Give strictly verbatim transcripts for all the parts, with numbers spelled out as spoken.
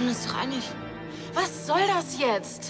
kann es doch eigentlich... Was soll das jetzt?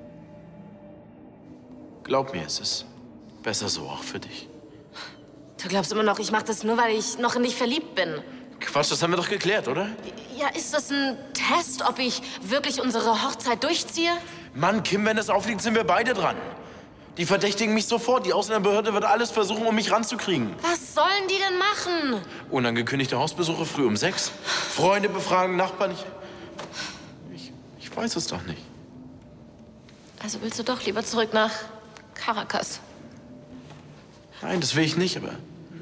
Glaub mir, es ist besser so, auch für dich. Du glaubst immer noch, ich mache das nur, weil ich noch in dich verliebt bin. Quatsch, das haben wir doch geklärt, oder? Ja, ist das ein Test, ob ich wirklich unsere Hochzeit durchziehe? Mann, Kim, wenn es aufliegt, sind wir beide dran. Die verdächtigen mich sofort. Die Ausländerbehörde wird alles versuchen, um mich ranzukriegen. Was sollen die denn machen? Unangekündigte Hausbesuche früh um sechs. Freunde befragen, Nachbarn. Ich, ich, ich weiß es doch nicht. Also willst du doch lieber zurück nach Caracas? Nein, das will ich nicht, aber...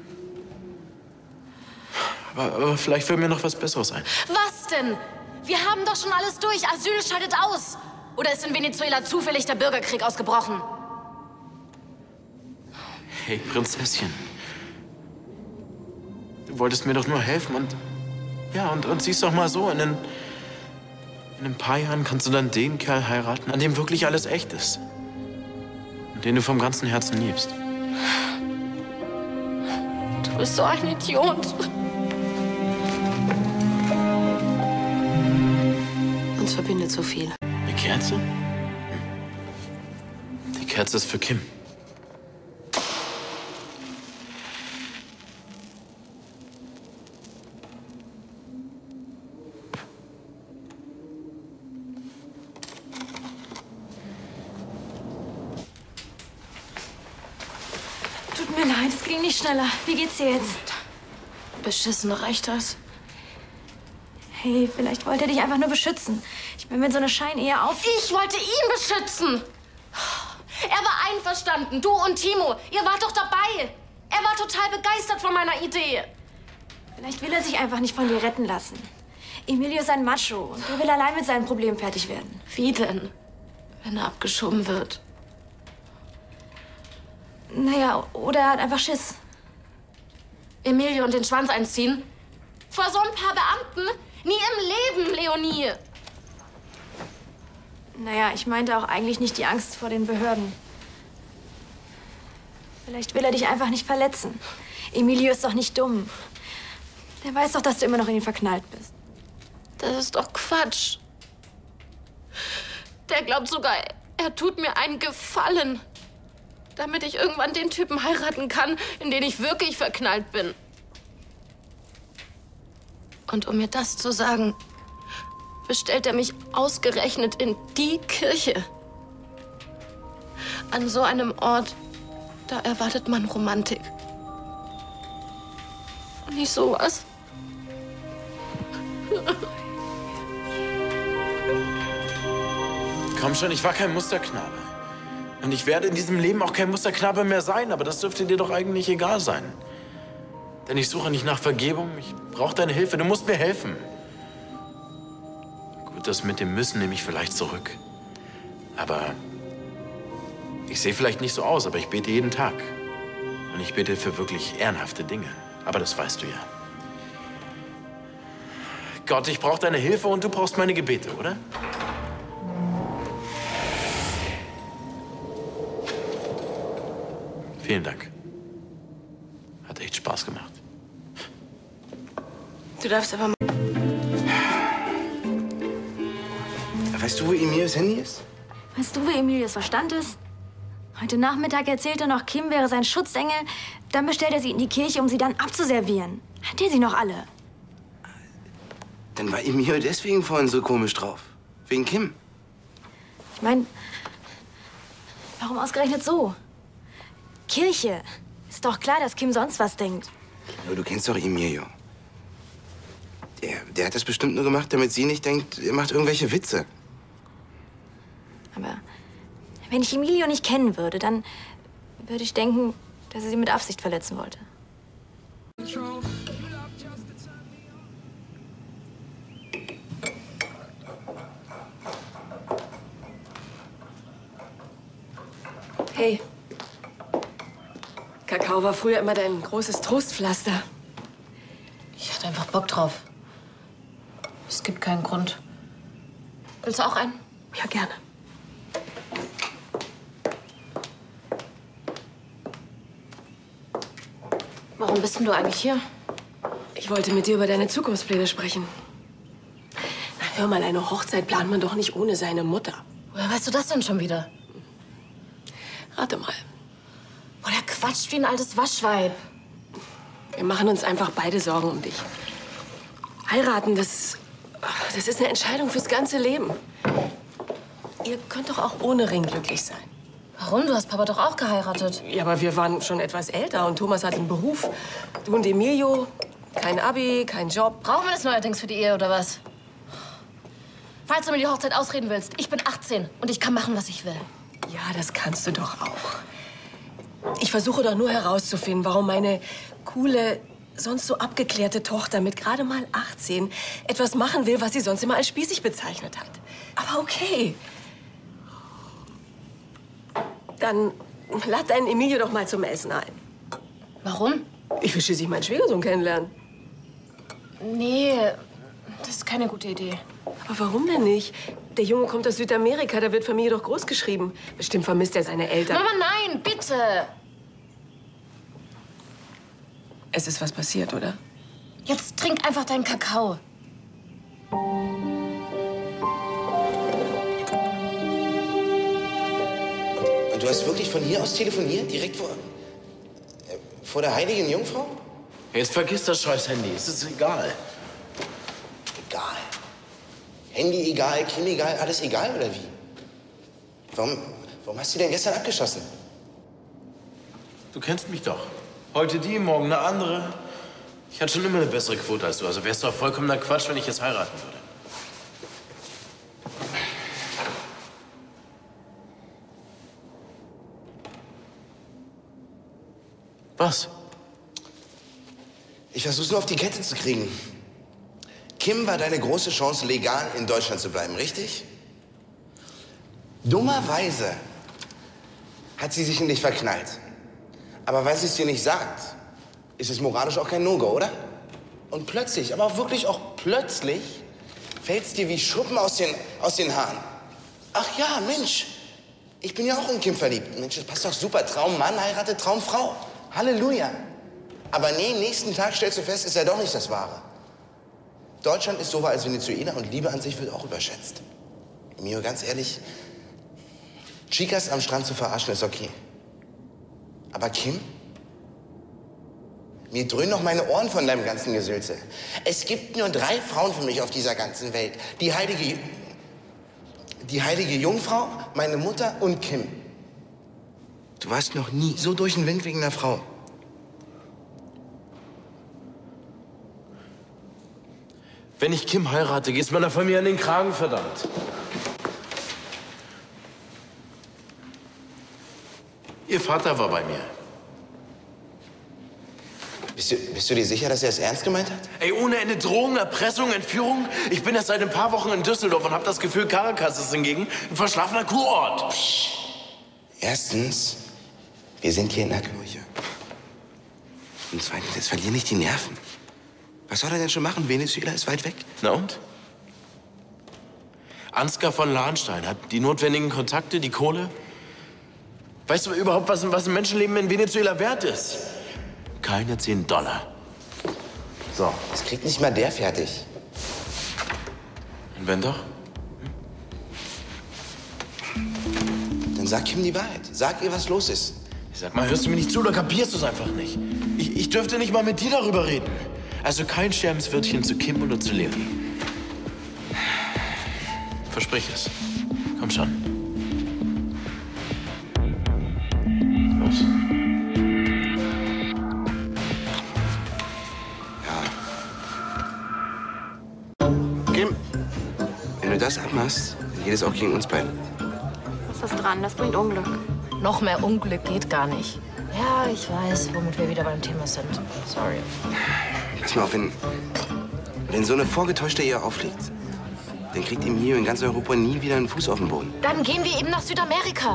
Aber, aber vielleicht fällt mir noch was Besseres ein. Was denn? Wir haben doch schon alles durch. Asyl scheidet aus. Oder ist in Venezuela zufällig der Bürgerkrieg ausgebrochen? Hey, Prinzesschen. Du wolltest mir doch nur helfen und... Ja, und, und siehst doch mal so, in ein, in ein paar Jahren kannst du dann den Kerl heiraten, an dem wirklich alles echt ist. Und den du vom ganzen Herzen liebst. Du bist so ein Idiot. Uns verbindet so viel. Eine Kerze? Die Kerze ist für Kim. Tut mir leid, es ging nicht schneller. Wie geht's dir jetzt? Beschissen, reicht das? Hey, vielleicht wollte er dich einfach nur beschützen. Ich meine, wenn so eine Scheinehe auf... Ich wollte ihn beschützen! Er war einverstanden, du und Timo. Ihr wart doch dabei. Er war total begeistert von meiner Idee. Vielleicht will er sich einfach nicht von dir retten lassen. Emilio ist ein Macho und er will allein mit seinen Problemen fertig werden. Wie denn, wenn er abgeschoben wird? Naja, oder er hat einfach Schiss. Emilio und den Schwanz einziehen? Vor so ein paar Beamten? Nie im Leben, Leonie! Naja, ich meinte auch eigentlich nicht die Angst vor den Behörden. Vielleicht will er dich einfach nicht verletzen. Emilio ist doch nicht dumm. Der weiß doch, dass du immer noch in ihn verknallt bist. Das ist doch Quatsch. Der glaubt sogar, er tut mir einen Gefallen. Damit ich irgendwann den Typen heiraten kann, in den ich wirklich verknallt bin. Und um mir das zu sagen, bestellt er mich ausgerechnet in die Kirche. An so einem Ort, da erwartet man Romantik. Und nicht sowas. Komm schon, ich war kein Musterknabe. Und ich werde in diesem Leben auch kein Musterknabe mehr sein, aber das dürfte dir doch eigentlich egal sein. Denn ich suche nicht nach Vergebung, ich brauche deine Hilfe, du musst mir helfen. Gut, das mit dem Müssen nehme ich vielleicht zurück. Aber ich sehe vielleicht nicht so aus, aber ich bete jeden Tag. Und ich bete für wirklich ehrenhafte Dinge. Aber das weißt du ja. Gott, ich brauche deine Hilfe und du brauchst meine Gebete, oder? Vielen Dank. Hat echt Spaß gemacht. Du darfst aber mal... Weißt du, wo Emilios Handy ist? Weißt du, wo Emilios Verstand ist? Heute Nachmittag erzählt er noch, Kim wäre sein Schutzengel. Dann bestellt er sie in die Kirche, um sie dann abzuservieren. Hat er sie noch alle? Dann war Emilio deswegen vorhin so komisch drauf. Wegen Kim. Ich meine, warum ausgerechnet so? Kirche. Ist doch klar, dass Kim sonst was denkt. Aber du kennst doch Emilio. Der, der hat das bestimmt nur gemacht, damit sie nicht denkt, er macht irgendwelche Witze. Aber wenn ich Emilio nicht kennen würde, dann würde ich denken, dass er sie mit Absicht verletzen wollte. Hey. Kakao war früher immer dein großes Trostpflaster. Ich hatte einfach Bock drauf. Es gibt keinen Grund. Willst du auch einen? Ja, gerne. Warum bist denn du eigentlich hier? Ich wollte mit dir über deine Zukunftspläne sprechen. Hör mal, eine Hochzeit plant man doch nicht ohne seine Mutter. Woher weißt du das denn schon wieder? Rate mal. Boah, der quatscht wie ein altes Waschweib. Wir machen uns einfach beide Sorgen um dich. Heiraten, das, das ist eine Entscheidung fürs ganze Leben. Ihr könnt doch auch ohne Ring glücklich sein. Warum? Du hast Papa doch auch geheiratet. Ja, aber wir waren schon etwas älter und Thomas hat einen Beruf. Du und Emilio, kein Abi, kein Job. Brauchen wir das neuerdings für die Ehe, oder was? Falls du mir die Hochzeit ausreden willst, ich bin achtzehn und ich kann machen, was ich will. Ja, das kannst du doch auch. Ich versuche doch nur herauszufinden, warum meine coole, sonst so abgeklärte Tochter mit gerade mal achtzehn etwas machen will, was sie sonst immer als spießig bezeichnet hat. Aber okay. Dann lad deinen Emilio doch mal zum Essen ein. Warum? Ich will schließlich meinen Schwiegersohn kennenlernen. Nee, das ist keine gute Idee. Aber warum denn nicht? Der Junge kommt aus Südamerika, da wird Familie doch großgeschrieben. Bestimmt vermisst er seine Eltern. Mama, nein, bitte! Es ist was passiert, oder? Jetzt trink einfach deinen Kakao. Und du hast wirklich von hier aus telefoniert? Direkt vor, äh, vor der heiligen Jungfrau? Jetzt vergiss das scheiß Handy. Es ist egal. Egal. Handy egal, Kim egal, alles egal, oder wie? Warum, warum hast du denn gestern abgeschossen? Du kennst mich doch. Heute die, morgen eine andere. Ich hatte schon immer eine bessere Quote als du. Also wär's doch vollkommener Quatsch, wenn ich jetzt heiraten würde. Was? Ich versuch's nur auf die Kette zu kriegen. Kim war deine große Chance, legal in Deutschland zu bleiben, richtig? Dummerweise hat sie sich in dich verknallt. Aber weil sie es dir nicht sagt, ist es moralisch auch kein No-Go, oder? Und plötzlich, aber auch wirklich auch plötzlich, fällt es dir wie Schuppen aus den, aus den Haaren. Ach ja, Mensch, ich bin ja auch in Kim verliebt. Mensch, das passt doch super. Traummann heiratet Traumfrau. Halleluja. Aber nee, nächsten Tag stellst du fest, ist ja doch nicht das Wahre. Deutschland ist so weit als Venezuela und Liebe an sich wird auch überschätzt. Mio, ganz ehrlich, Chicas am Strand zu verarschen ist okay. Aber Kim? Mir dröhnen noch meine Ohren von deinem ganzen Gesülze. Es gibt nur drei Frauen für mich auf dieser ganzen Welt. Die heilige, die heilige Jungfrau, meine Mutter und Kim. Du warst noch nie so durch den Wind wegen einer Frau. Wenn ich Kim heirate, geht's meiner Familie an den Kragen, verdammt. Ihr Vater war bei mir. Bist du, bist du dir sicher, dass er es ernst gemeint hat? Ey, ohne Ende Drohung, Erpressung, Entführung. Ich bin erst seit ein paar Wochen in Düsseldorf und hab das Gefühl, Caracas ist hingegen ein verschlafener Kurort. Psch. Erstens, wir sind hier in der Kirche. Und zweitens, jetzt verlier nicht die Nerven. Was soll er denn schon machen? Venezuela ist weit weg. Na und? Ansgar von Lahnstein hat die notwendigen Kontakte, die Kohle. Weißt du überhaupt, was, was ein Menschenleben in Venezuela wert ist? Keine zehn Dollar. So. Das kriegt nicht mal der fertig. Und wenn doch? Dann sag Kim die Wahrheit. Sag ihr, was los ist. Ich sag mal, hörst du mir nicht zu oder kapierst du es einfach nicht? Ich, ich dürfte nicht mal mit dir darüber reden. Also kein Sterbenswörtchen zu Kim oder zu Leonie. Versprich es. Komm schon. Los. Ja. Kim, wenn du das abmachst, dann geht es auch gegen uns beide. Was ist dran? Das bringt Unglück. Noch mehr Unglück geht gar nicht. Ja, ich weiß, womit wir wieder beim Thema sind. Sorry. Pass mal auf, wenn, wenn so eine vorgetäuschte Ehe aufliegt, dann kriegt ihm hier in ganz Europa nie wieder einen Fuß auf den Boden. Dann gehen wir eben nach Südamerika.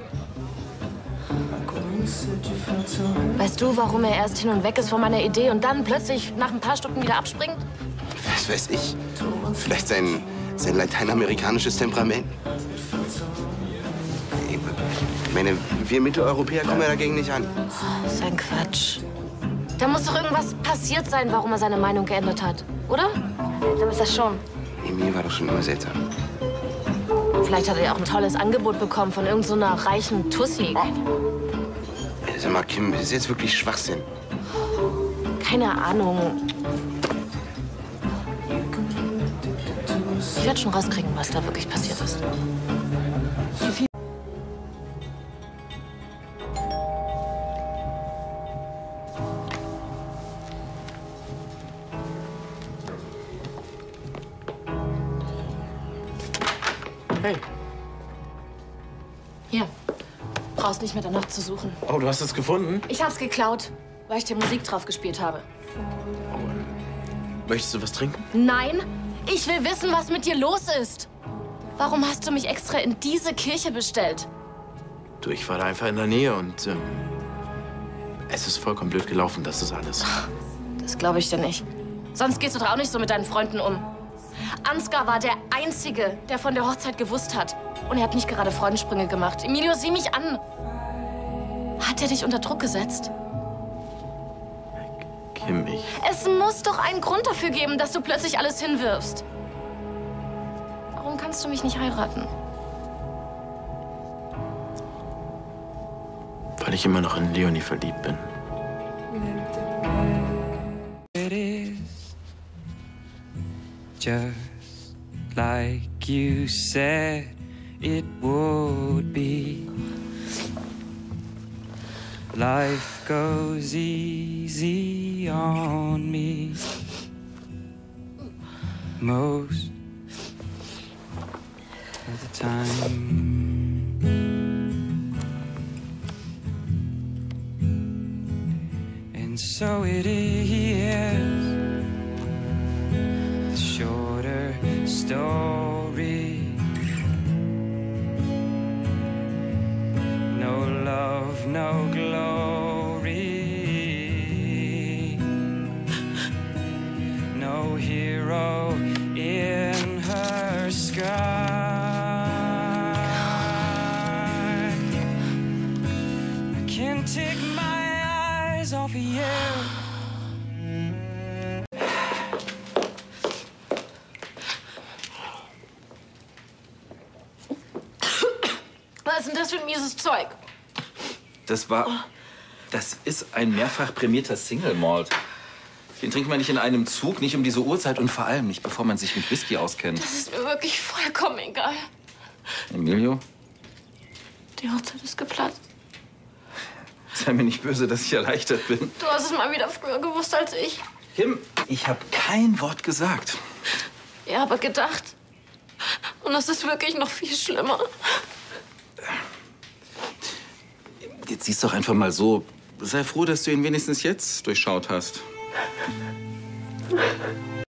Weißt du, warum er erst hin und weg ist von meiner Idee und dann plötzlich nach ein paar Stunden wieder abspringt? Was weiß ich. Vielleicht sein, sein lateinamerikanisches Temperament. Ich meine, wir Mitteleuropäer kommen ja dagegen nicht an. Das ist ein Quatsch. Da muss doch irgendwas passiert sein, warum er seine Meinung geändert hat, oder? So ist das schon. Emil war doch schon immer seltsam. Vielleicht hat er ja auch ein tolles Angebot bekommen von irgendeiner so reichen Tussi. Ey, sag mal, Kim, das ist jetzt wirklich Schwachsinn. Keine Ahnung. Ich werde schon rauskriegen, was da wirklich passiert ist. Hey. Hier. Brauchst nicht mehr danach zu suchen. Oh, du hast es gefunden? Ich hab's geklaut, weil ich dir Musik drauf gespielt habe. Möchtest du was trinken? Nein, ich will wissen, was mit dir los ist. Warum hast du mich extra in diese Kirche bestellt? Du, ich war da einfach in der Nähe und ähm, es ist vollkommen blöd gelaufen, das ist alles. Das glaube ich dir nicht. Sonst gehst du doch auch nicht so mit deinen Freunden um. Ansgar war der Einzige, der von der Hochzeit gewusst hat. Und er hat nicht gerade Freudensprünge gemacht. Emilio, sieh mich an. Hat er dich unter Druck gesetzt? Kim, ich... Es muss doch einen Grund dafür geben, dass du plötzlich alles hinwirfst. Warum kannst du mich nicht heiraten? Weil ich immer noch in Leonie verliebt bin. It is just like you said it would be. Life goes easy on me most of the time. And so it is the shorter story. No love, no glory. No hero in her sky. I can't take my eyes off of you. Was ist denn das für ein mieses Zeug? Das war... Das ist ein mehrfach prämierter Single Malt. Den trinkt man nicht in einem Zug, nicht um diese Uhrzeit und vor allem nicht, bevor man sich mit Whisky auskennt. Das ist mir wirklich vollkommen egal. Emilio, Die Hochzeit ist geplatzt. sei mir nicht böse, dass ich erleichtert bin. Du hast es mal wieder früher gewusst als ich. Kim, ich habe kein Wort gesagt. Ja, aber gedacht. Und das ist wirklich noch viel schlimmer. Jetzt sieh's doch einfach mal so. Sei froh, dass du ihn wenigstens jetzt durchschaut hast.